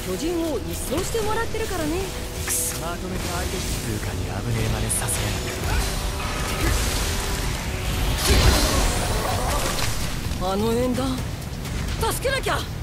巨人を一掃してもらってるからね。 くそまとめた相手通貨に危ねえ真似させやがって。 あの縁談助けなきゃ。